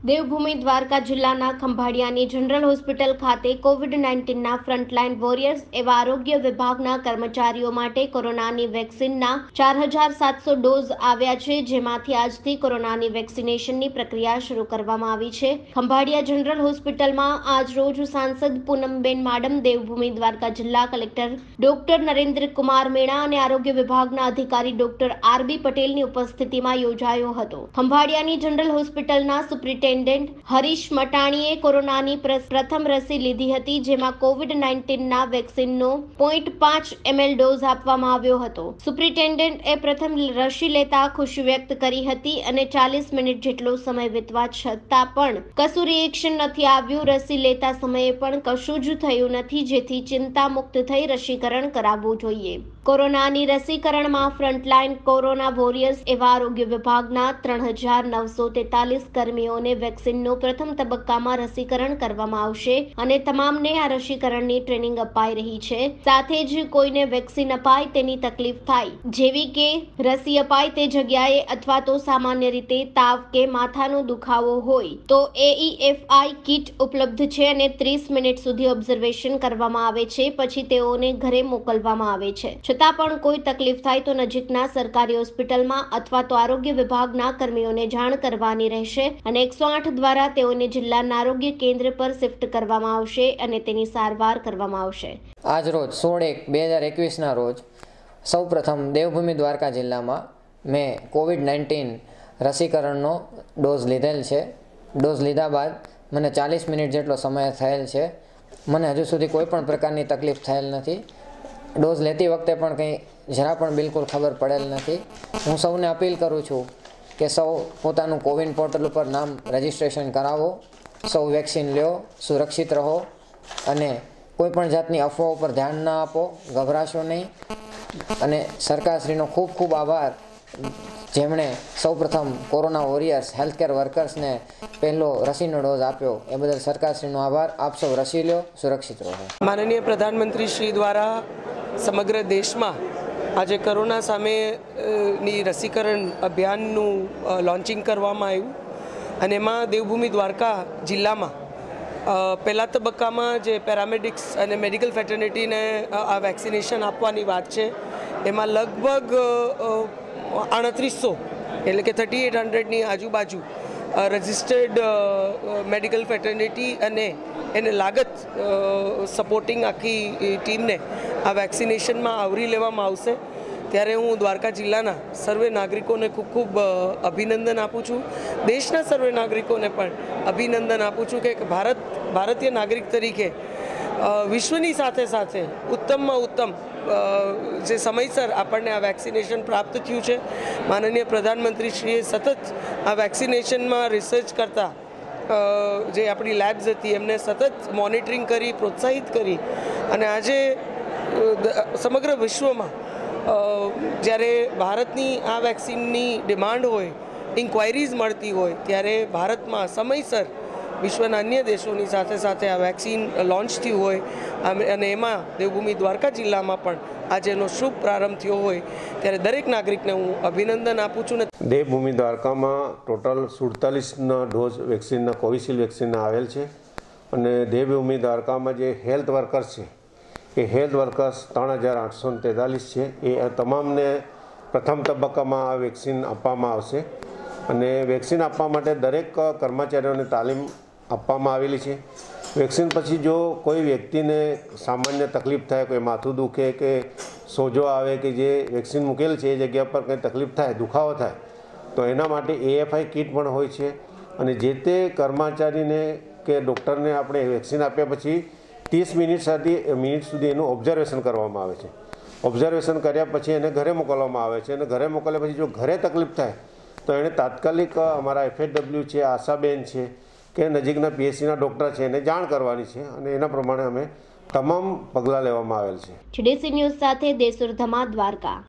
દેવભૂમિ દ્વારકા જિલ્લાના ખંભાળિયાની general hospital ખાતે કોવિડ-19ના frontline warriors એવા આરોગ્ય વિભાગના કર્મચારીઓ માટે કોરોનાની વેક્સિનના 4700 ડોઝ આવ્યા છે, જેમાંથી આજથી કોરોનાની વેક્સિનેશનની પ્રક્રિયા શરૂ કરવામાં આવી છે. ખંભાળિયા જનરલ હોસ્પિટલમાં આજરોજ સાંસદ પૂનમબેન માડમ, દેવભૂમિ દ્વારકા જિલ્લા કલેક્ટર ડોક્ટર નરેન્દ્ર કુમાર મીણા અને આરોગ્ય વિભાગના અધિકારી ડોક્ટર આર.બી. પટેલની ઉપસ્થિતિમાં યોજાયો હતો. ખંભાળિયાની જનરલ હોસ્પિટલના સુપ્રિન્ટેન્ડન્ટ હરીશ મટાણીએ કોરોનાની પ્રથમ રસી લીધી હતી, જેમાં કોવિડ-19ના વેક્સિનનો 0.5 ml ડોઝ આપવામાં આવ્યો હતો. સુપ્રિન્ટેન્ડન્ટે પ્રથમ રસી લેતા ખુશી વ્યક્ત કરી હતી અને 40 મિનિટ જેટલો સમય વીતવા છતાં પણ કશું રિએક્શન નથી આવ્યું. રસી લેતા સમયે પણ કશું જ થયું નથી, જેથી ચિંતા મુક્ત થઈ રસીકરણ કરાવવું જોઈએ. કોરોનાની રસીકરણમાં ફ્રન્ટલાઇન કોરોના વોરિયર્સ એવા આરોગ્ય વિભાગના 3943 કર્મીઓને વેક્સિનનો પ્રથમ તબક્કામાં રસીકરણ કરવામાં આવશે અને તમામને આ રસીકરણની ટ્રેનિંગ અપાઈ રહી છે. સાથે જ કોઈને વેક્સિન અપાય તેની તકલીફ થાય, જેવી કે રસી અપાય તે જગ્યાએ અથવા તો સામાન્ય રીતે તાવ કે માથાનો દુખાવો હોય તો AEFI કિટ ઉપલબ્ધ છે અને 30 મિનિટ સુધી ઓબ્ઝર્વેશન કરવામાં આવે છે. પછી તેઓને ઘરે મોકલવામાં આવે છે. છતાં પણ કોઈ તકલીફ થાય તો નજીકના સરકારી હોસ્પિટલમાં અથવા તો આરોગ્ય વિભાગના કર્મીઓને જાણ કરવાની રહેશે અને 108 દ્વારા તેઓને જિલ્લાના આરોગ્ય કેન્દ્ર પર શિફ્ટ કરવામાં આવશે અને તેની સારવાર કરવામાં આવશે. આજ રોજ 16/1/2021ના રોજ સૌપ્રથમ દેવભૂમિ દ્વારકા જિલ્લામાં મેં કોવિડ-19 રસીકરણનો ડોઝ લીધેલ છે. ડોઝ લીધા બાદ મને 40 મિનિટ જેટલો સમય થયેલ છે. મને હજુ સુધી કોઈ પણ પ્રકારની તકલીફ થયેલ નથી. ડોઝ લેતી વખતે પણ કંઈ જરા પણ બિલકુલ ખબર પડેલ નથી. હું સૌને અપીલ કરું છું કે સૌ પોતાનું કોવિન પોર્ટલ ઉપર નામ રજિસ્ટ્રેશન કરાવો, સૌ વેક્સિન લ્યો, સુરક્ષિત રહો અને કોઈ પણ જાતની અફવાઓ પર ધ્યાન ના આપો, ગભરાશો નહીં. અને સરકારશ્રીનો ખૂબ ખૂબ આભાર, જેમણે સૌપ્રથમ કોરોના વોરિયર્સ હેલ્થકેર વર્કર્સને પહેલો રસીનો ડોઝ આપ્યો. એ બદલ સરકારશ્રીનો આભાર. આપ સૌ રસી લો, સુરક્ષિત રહો. માનનીય પ્રધાનમંત્રી શ્રી દ્વારા સમગ્ર દેશમાં આજે કોરોના સામેની રસીકરણ અભિયાનનું લોન્ચિંગ કરવામાં આવ્યું અને એમાં દેવભૂમિ દ્વારકા જિલ્લામાં પહેલા તબક્કામાં જે પેરામેડિક્સ અને મેડિકલ ફેટર્નિટીને આ વેક્સિનેશન આપવાની વાત છે, એમાં લગભગ 3800 એટલે કે 3800ની આજુબાજુ રજિસ્ટર્ડ મેડિકલ ફેટર્નિટી અને એને લાગત સપોર્ટિંગ આખી ટીમને આ વેક્સિનેશનમાં આવરી લેવામાં આવશે. ત્યારે હું દ્વારકા જિલ્લાના સર્વે નાગરિકોને ખૂબ ખૂબ અભિનંદન આપું છું. દેશના સર્વે નાગરિકોને પણ અભિનંદન આપું છું કે ભારતીય નાગરિક તરીકે વિશ્વની સાથે સાથે ઉત્તમમાં ઉત્તમ જે સમયસર આપણને આ વેક્સિનેશન પ્રાપ્ત થયું છે. માનનીય પ્રધાનમંત્રીશ્રીએ સતત આ વેક્સિનેશનમાં રિસર્ચ કરતા જે આપણી લેબ્સ હતી એમને સતત મોનિટરિંગ કરી, પ્રોત્સાહિત કરી અને આજે સમગ્ર વિશ્વમાં જ્યારે ભારતની આ વેક્સિનની ડિમાન્ડ હોય, ઇન્ક્વાયરીઝ મળતી હોય, ત્યારે ભારતમાં સમયસર વિશ્વના અન્ય દેશોની સાથે સાથે આ વેક્સિન લોન્ચ થયું હોય અને એમાં દેવભૂમિ દ્વારકા જિલ્લામાં પણ આજે એનો શુભ પ્રારંભ થયો હોય ત્યારે દરેક નાગરિકને હું અભિનંદન આપું છું. દેવભૂમિ દ્વારકામાં ટોટલ 47 ડોઝ વેક્સિનના કોવિશિલ્ડ વેક્સિનના આવેલ છે અને દેવભૂમિ દ્વારકામાં જે હેલ્થ વર્કર્સ છે એ હેલ્થ વર્કર્સ 3843 છે. એ તમામને પ્રથમ તબક્કામાં આ વેક્સિન આપવામાં આવશે અને વેક્સિન આપવા માટે દરેક કર્મચારીઓને તાલીમ આપવામાં આવેલી છે. વેક્સિન પછી જો કોઈ વ્યક્તિને સામાન્ય તકલીફ થાય, કોઈ માથું દુખે કે સોજો આવે કે જે વેક્સિન મૂકેલ છે એ જગ્યા પર કંઈ તકલીફ થાય, દુખાવો થાય, તો એના માટે AFI કિટ પણ હોય છે અને જે તે કર્મચારીને કે ડૉક્ટરને આપણે વેક્સિન આપ્યા પછી 30 મિનિટ સુધી એનું ઓબ્ઝર્વેશન કરવામાં આવે છે. ઓબ્ઝર્વેશન કર્યા પછી એને ઘરે મોકલવામાં આવે છે અને ઘરે મોકલ્યા પછી જો ઘરે તકલીફ થાય તો એણે તાત્કાલિક અમારા FHW છે, આશાબેન છે કે નજીકના PHCના ડૉક્ટર છે એને જાણ કરવાની છે અને એના પ્રમાણે અમે તમામ પગલાં લેવામાં આવેલ છે. GDC ન્યૂઝ સાથે દેસુર ધમા, દ્વારકા.